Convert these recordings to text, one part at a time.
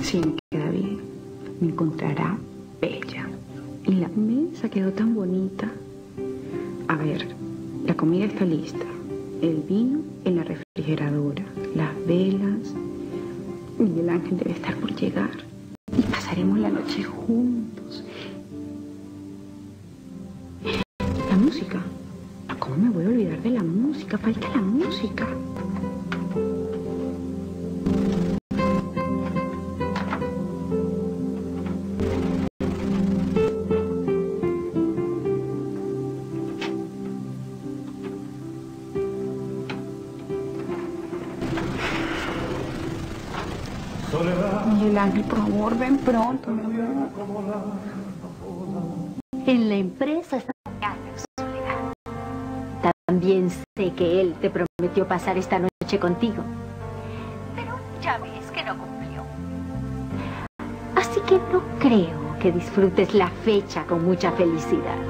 Sí, me queda bien. Me encontrará bella. Y la mesa quedó tan bonita. A ver, la comida está lista. El vino en la refrigeradora. Las velas. Miguel Ángel debe estar por llegar. Y pasaremos la noche juntos. La música. ¿Cómo me voy a olvidar de la música? Falta la música. Miguel Ángel, por favor, ven pronto, mi amor. En la empresa está Soledad. También sé que él te prometió pasar esta noche contigo. Pero ya ves que no cumplió. Así que no creo que disfrutes la fecha con mucha felicidad.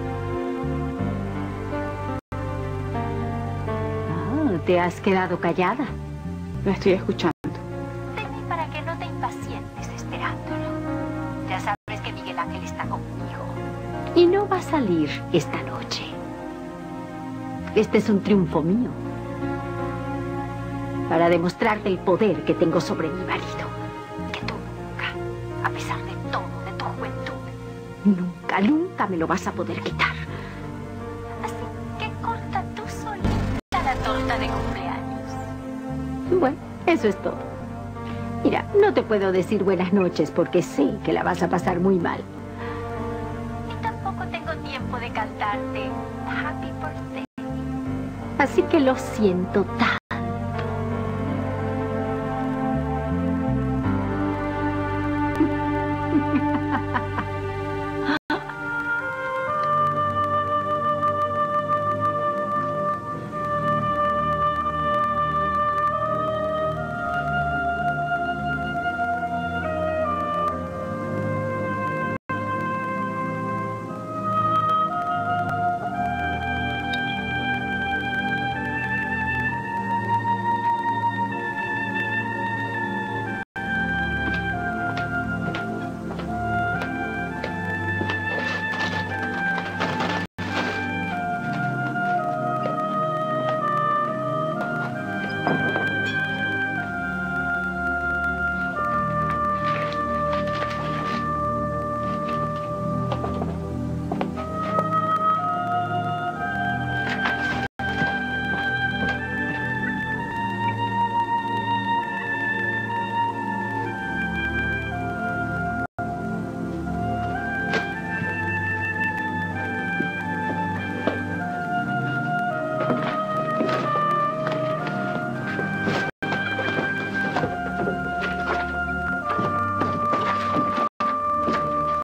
Ah, ¿te has quedado callada? La estoy escuchando. Para que no te impacientes esperándolo. Ya sabes que Miguel Ángel está conmigo. Y no va a salir esta noche. Este es un triunfo mío. Para demostrarte el poder que tengo sobre mi marido. Que tú nunca, a pesar de todo, de tu juventud, nunca me lo vas a poder quitar. Así que corta tú solita la torta de cumpleaños. Bueno, eso es todo. Mira, no te puedo decir buenas noches porque sé que la vas a pasar muy mal. Y tampoco tengo tiempo de cantarte Happy Birthday. Así que lo siento tanto.